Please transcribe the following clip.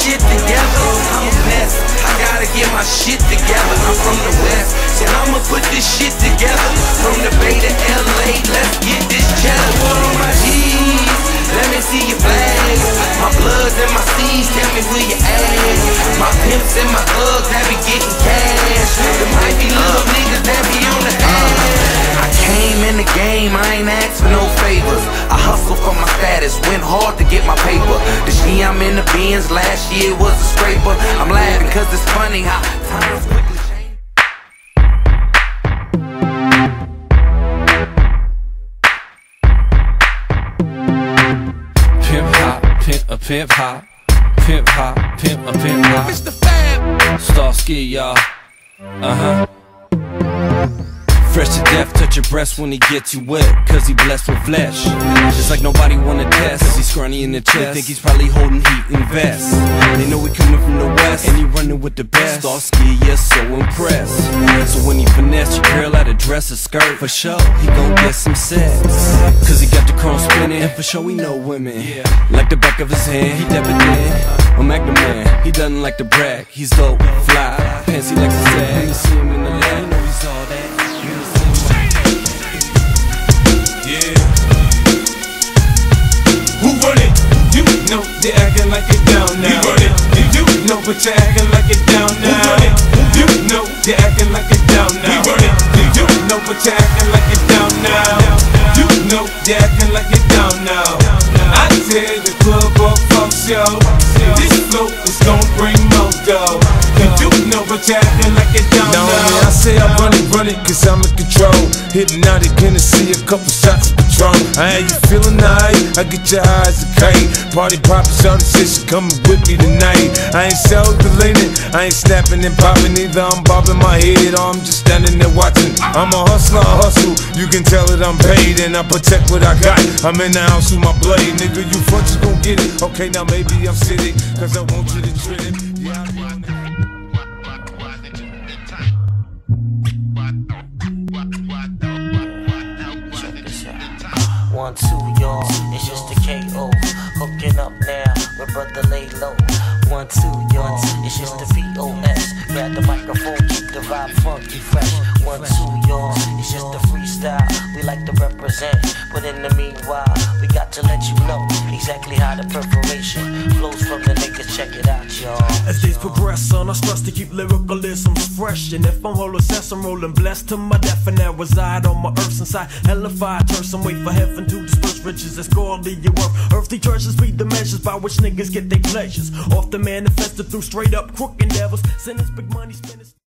shit together. I'm blessed, I gotta get my shit together. I'm from the West, and I'ma put this shit together. From the Bay to LA, let's get this cheddar. Put on my G's, let me see your flags. My bloods and my C's, tell me where you at. My pimps and my thugs that be getting cash. There might be little niggas that be on the ass. I came in the game, I ain't asked for no favors. I hustle for my status, went hard to get my paper. This year I'm in the Benz, last year was a scraper. I'm laughing cause it's funny how times quickly change. Pimp hop, pimp hop, pimp hop, pimp hop. Mr. Fab, Starsky, y'all. Fresh to death, touch your breast when he gets you wet, cause he blessed with flesh. Just like nobody wanna test, cause he's scrawny in the chest. They think he's probably holding heat in vests. They know we coming from the west, and he running with the best. Starsky, yeah, so impressed. So when he finesse your girl out of dress or skirt, for sure, he gon' get some sex. Cause he got the chrome spinning, and for sure he know women. Like the back of his hand, he dapper thin. I'm Magnum Man, he doesn't like to brag. He's dope, fly, pants he likes to sag. When you see him in the lane, you know he's all that. Who run it? You know they acting like it down now. We run it. You know but you acting like it down now. Who run it? You know they acting like it down now. We run it. You know but you acting like it down now. You know they acting like it down now. I tear the club up, folks, yo. This flow is gon' bring more dough. You know but you acting like it down now. I say I run it, cause I'm in control. Hypnotic Hennessy, a couple shots of Patron. I ain't you feeling nice, I get your eyes a kite. Party poppin', shawty said she coming with me tonight. I ain't self-deleting, I ain't snapping and popping either. I'm bobbing my head or I'm just standing there watching. I'm a hustler, I hustle, you can tell that I'm paid. And I protect what I got, I'm in the house with my blade. Nigga, you front, you gon' get it. Okay, now maybe I'm sitting, cause I want you to treat it. Yeah, I be on that. 1, 2, y'all, it's just the KO. Hooking up now, with brother lay low. 1, 2, y'all, it's just the VOS. Grab the microphone, keep the vibe funky fresh. 1, 2, y'all, it's just the freestyle. We like to represent, but in the meanwhile, we got to let you know exactly how the perforation flows from the niggas. Check it out, y'all. As days progress on, I stress to keep lyricalisms fresh. And if I'm rolling cess, I'm rolling blessed to my death. And I reside on my earth's inside hellified turf. Some wait for heaven to disperse riches that's godly your worth. Earthly treasures be the measures by which niggas get their pleasures. Often manifested through straight up crook endeavors. Sinners, big money, spinners.